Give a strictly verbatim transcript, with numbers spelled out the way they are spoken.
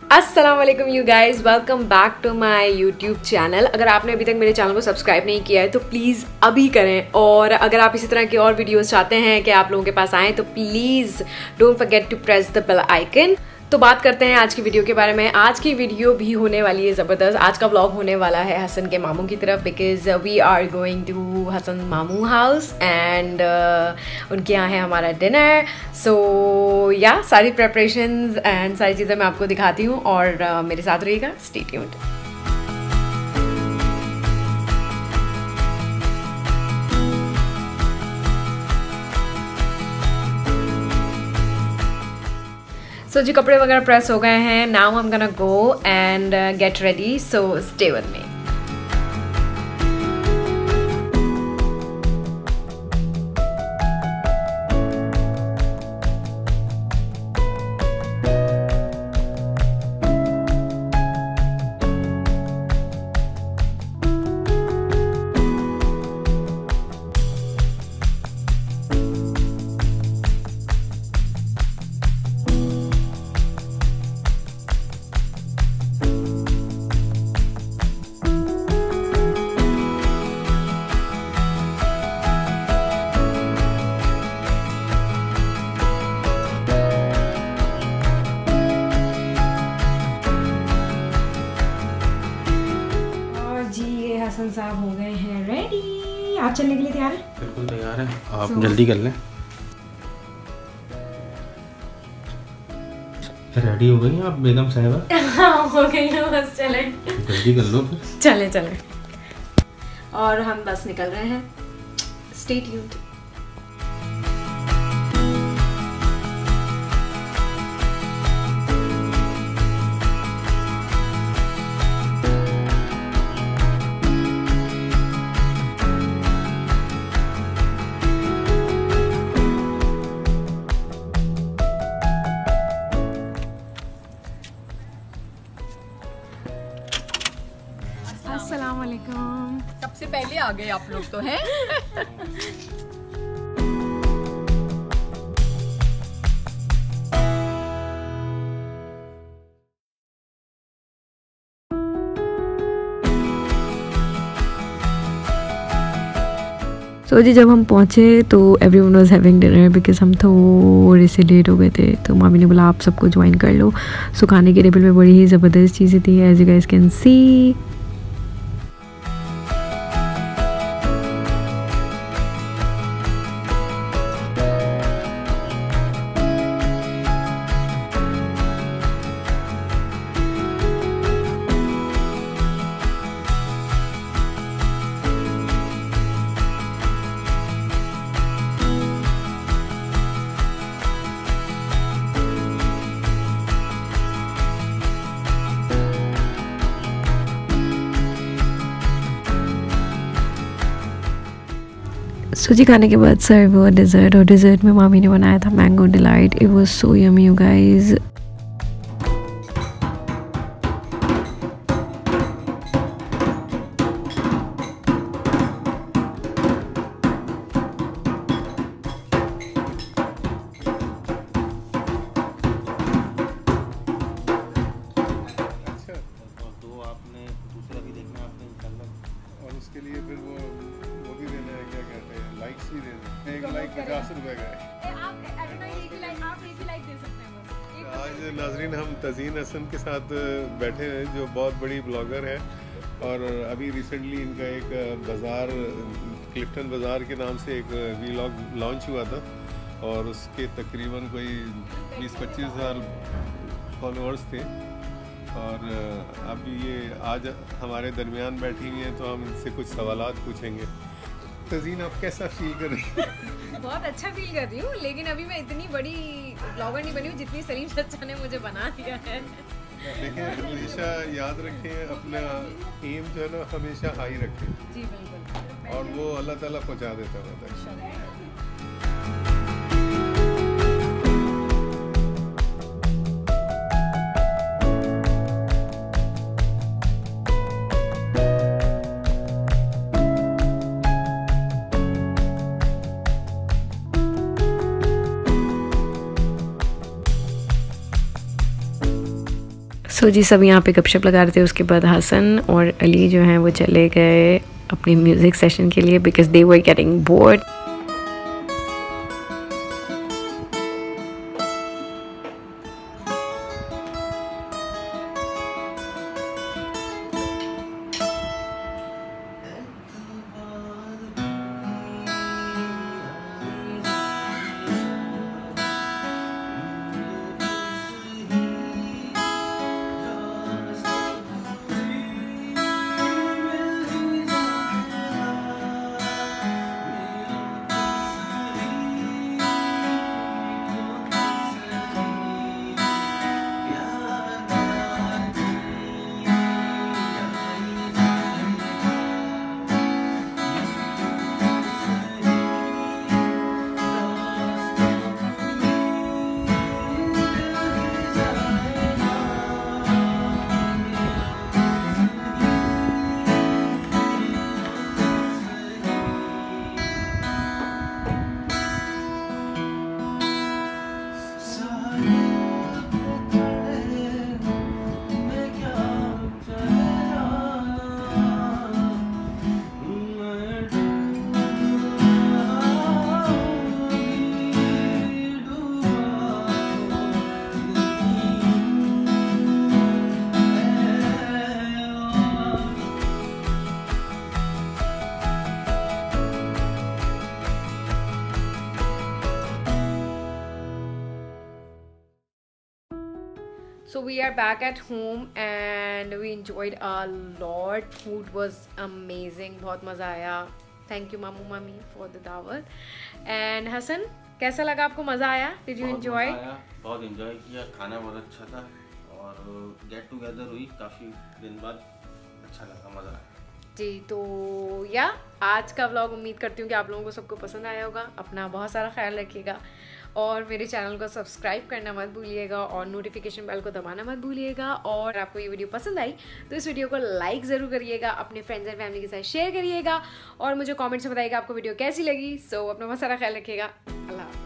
अस्सलाम वालेकुम you guys, welcome back to my YouTube channel. अगर आपने अभी तक मेरे चैनल को सब्सक्राइब नहीं किया है तो प्लीज़ अभी करें, और अगर आप इसी तरह की और वीडियोस चाहते हैं कि आप लोगों के पास आएँ तो please don't forget to press the bell icon. तो बात करते हैं आज की वीडियो के बारे में। आज की वीडियो भी होने वाली है ज़बरदस्त। आज का व्लॉग होने वाला है हसन के मामू की तरफ, because we are going to Hasan मामू हाउस एंड उनके यहाँ है हमारा डिनर। सो या सारी प्रेपरेशंस एंड सारी चीज़ें मैं आपको दिखाती हूँ, और uh, मेरे साथ रहिएगा, स्टे ट्यून्ड। सो so, जी कपड़े वगैरह प्रेस हो गए हैं। Now I am gonna go and get ready, so stay with me. Hasan साहब हो गए हैं रेडी। आप चलने के लिए तैयार हैं? बिल्कुल तैयार है, आप so, जल्दी कर लें। रेडी हो गई आप बेगम साहिबा? हाँ हो गई हूँ, बस चले जल्दी कर लो फिर। चले चले और हम बस निकल रहे हैं। Stay tuned. अस्सलाम वालेकुम। सबसे पहले आ गए आप लोग तो हैं। सो जी जब हम पहुँचे तो everyone was having dinner, because हम थोड़े से लेट हो गए थे। तो मामी ने बोला आप सबको ज्वाइन कर लो। सो खाने के टेबल में बड़ी ही ज़बरदस्त चीज़ें थी, as you guys can see. सूजी खाने के बाद सर्व हुआ डिज़र्ट, और डिज़र्ट में मामी ने बनाया था mango delight. It was so yummy you guys. उसके लिए फिर वो वो भी देना है, क्या कहते हैं, लाइक्स भी देना है। एक लाइक पचास रुपए का है। आप एक ही लाइक आप एक ही लाइक दे सकते हैं। आज नाजरीन हम तज़ीन हसन के साथ बैठे हैं, जो बहुत बड़ी ब्लॉगर है, और अभी रिसेंटली इनका एक बाज़ार क्लिफ्टन बाज़ार के नाम से एक वीलॉग लॉन्च हुआ था, और उसके तकरीबन कोई बीस पच्चीस हज़ार फॉलोअर्स थे। और अब ये आज हमारे दरमियान बैठी हुई हैं, तो हम इनसे कुछ सवालात पूछेंगे। तज़ीन आप कैसा फील कर रही हैं? बहुत अच्छा फील कर रही हूँ, लेकिन अभी मैं इतनी बड़ी ब्लॉगर नहीं बनी हूँ जितनी सलीम चाचा ने मुझे बना दिया है। देखिए हमेशा याद रखें, अपना एम जो है ना हमेशा हाई रखें। जी बिल्कुल, और वो अल्लाह ताला पहुँचा देता रहता है। सो जी सब यहाँ पे गपशप लगा रहे थे। उसके बाद हसन और अली जो हैं वो चले गए अपनी म्यूज़िक सेशन के लिए because they were getting bored. So we are back at home and we enjoyed a lot. Food was amazing. बहुत मज़ा आया. Thank you मामू मामी for the दावत. And हसन कैसा लगा आपको? मज़ा आया? Did you enjoy? बहुत enjoy किया. खाना बहुत अच्छा था और get together हुई काफ़ी दिन बाद. अच्छा लगा, मज़ा आया. जी तो या आज का व्लॉग उम्मीद करती हूँ कि आप लोगों को सबको पसंद आया होगा. अपना बहुत सारा ख्याल रखिएगा और मेरे चैनल को सब्सक्राइब करना मत भूलिएगा और नोटिफिकेशन बेल को दबाना मत भूलिएगा. और आपको ये वीडियो पसंद आई तो इस वीडियो को लाइक ज़रूर करिएगा, अपने फ्रेंड्स एंड फैमिली के साथ शेयर करिएगा और मुझे कमेंट्स में बताइएगा आपको वीडियो कैसी लगी. सो so, अपना बहुत सारा ख्याल रखिएगा. अल्लाह.